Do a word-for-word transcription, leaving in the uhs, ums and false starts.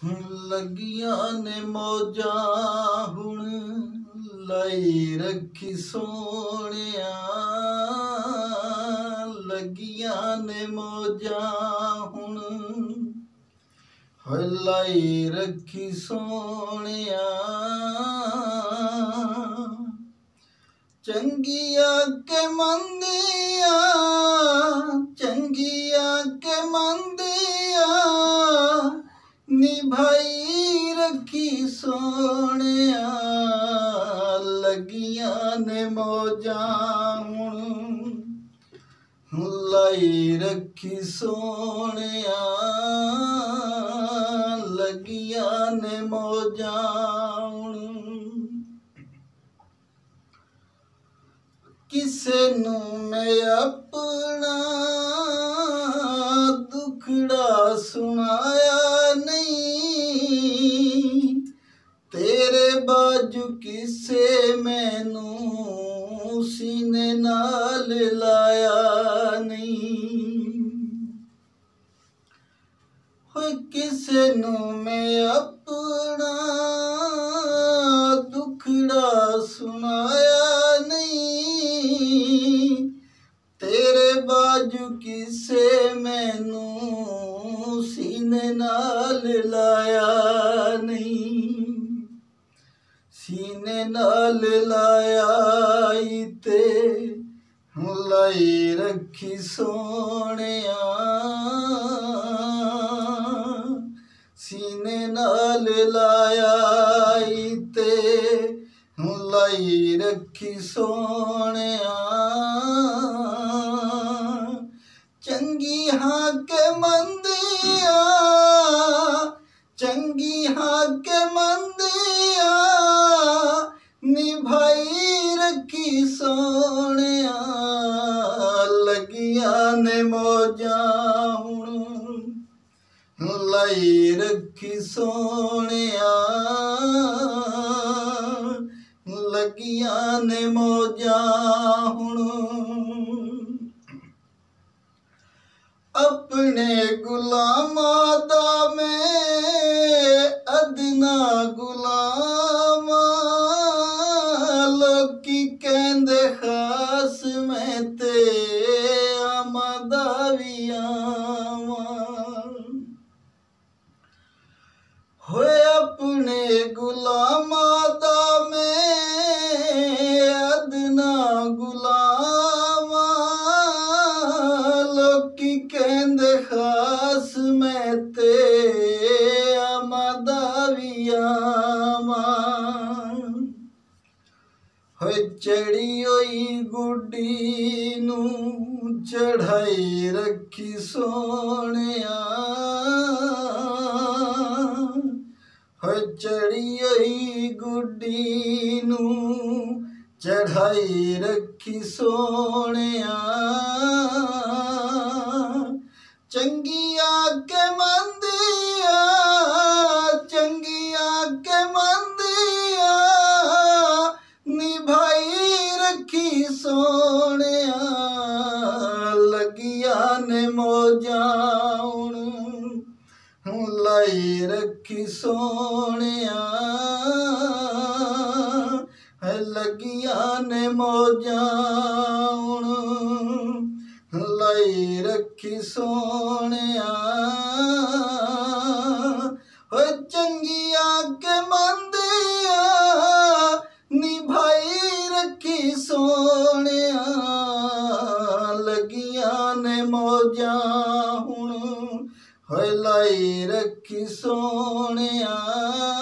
लगियां ने मौजां हुण लाई रखी सोहणिया, लगियां ने मौजां हुण लाई रखी सोहणिया। चंगिया के मंदिया चंगिया के मंदिया निभाई रखी सोहणिया, लगियां ने मौजां हुण लाई रखी सोहणिया, लगियां ने मौजां हुण। किसे नू मैं अपना दुखड़ा सुनाया नहीं, तेरे बाजू किसे मैनू सीने नाल लाया नहीं। होए किसे नू मैं अपना दुखड़ा सुनाया नहीं, तेरे बाजू किसे मैनू सीने नाल लाया नहीं। सीने नाल लाया ते लाई रखी सोहणिया, सीने नाल लाया ते लाई रखी सोहणिया। चंगी हाँ के मंदिया चंगी हाँ के मंदिया निभाई रखी सोहणिया, लगियां ने मौजां हुण लाई रखी सोहणिया, लगियां ने मौजां हुण। अपने गुलामां दा मैं अदना गुलाम, लोकी कहंदे खास मैं ते आमादा वी आवां। होए अपने गुलामां दा मैं अदना गुलाम, लोकी कहंदे खास मैं ते आमादा वी आवां। होए चढ़ी होई गुड्डी नू चढ़ाई रखी सोहणिया, होए चढ़ी होई गुड्डी नू चढ़ाई रखी सोहणिया। चंगिया के मंदिया चंगिया के मंदिया निभाई रखी सोहणिया, लगियां ने मौजां हुण लाई रखी सोहणिया, लगियां ने मौजां हुण लाई रखी सोहणिया। होए चंगिया के मंदिया निभाई रखी सोहणिया, लगियां ने मौजां हुण लाई रखी सोहणिया।